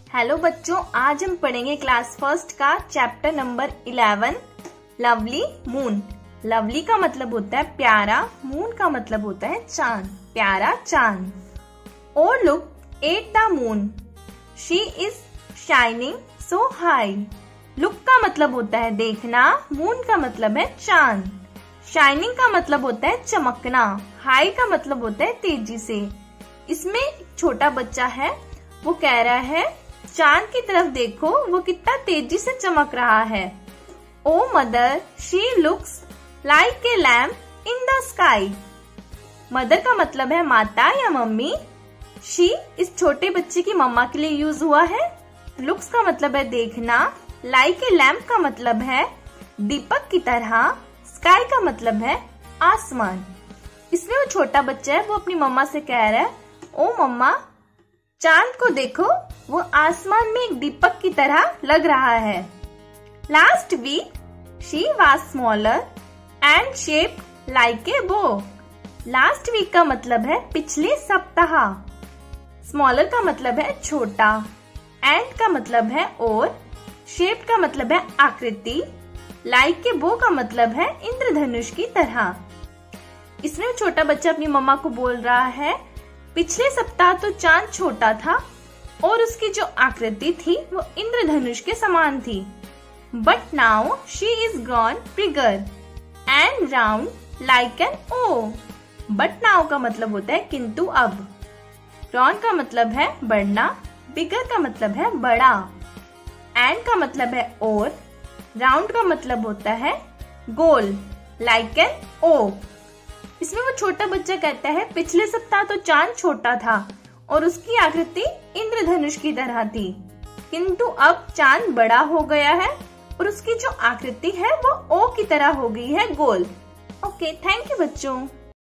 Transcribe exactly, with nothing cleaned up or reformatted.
Hello बच्चों, आज हम पढ़ेंगे क्लास फर्स्ट का chapter number eleven, lovely moon. Lovely का मतलब होता है प्यारा, मून का मतलब होता है चांद, प्यारा चांद। Oh look at the moon, she is shining so high. Look का मतलब होता है देखना, मून का मतलब है चांद, शाइनिंग का मतलब होता है चमकना, हाई का मतलब होता है तेजी से। इसमें छोटा बच्चा है, वो कह रहा है चांद की तरफ देखो, वो कितना तेजी से चमक रहा है। Oh mother, she looks like a lamp in the sky. Mother का मतलब है माता या मम्मी। शी इस छोटे बच्चे की मम्मा के लिए यूज हुआ है। लुक्स का मतलब है देखना, लाइक ए लैम्प का मतलब है दीपक की तरह, स्काई का मतलब है आसमान। इसमें वो छोटा बच्चा है, वो अपनी मम्मा से कह रहा है ओ मम्मा, चांद को देखो, वो आसमान में एक दीपक की तरह लग रहा है। Last week she was smaller and shaped like a bow. Last week का मतलब है पिछले सप्ताह, स्मॉलर का मतलब है छोटा, एंड का मतलब है और, शेप का मतलब है आकृति, लाइक ए बो का मतलब है इंद्रधनुष की तरह। इसमें छोटा बच्चा अपनी मम्मा को बोल रहा है पिछले सप्ताह तो चांद छोटा था और उसकी जो आकृति थी वो इंद्रधनुष के समान थी, but now she is grown bigger and round like an O. But now का मतलब होता है किंतु अब, ग्रोन का मतलब है बढ़ना, बिगर का मतलब है बड़ा, एंड का मतलब है और, राउंड का मतलब होता है गोल, लाइक एन ओ। इसमें वो छोटा बच्चा कहता है पिछले सप्ताह तो चांद छोटा था और उसकी आकृति इंद्रधनुष की तरह थी, किंतु अब चांद बड़ा हो गया है और उसकी जो आकृति है वो ओ की तरह हो गई है, गोल। ओके, थैंक यू बच्चों।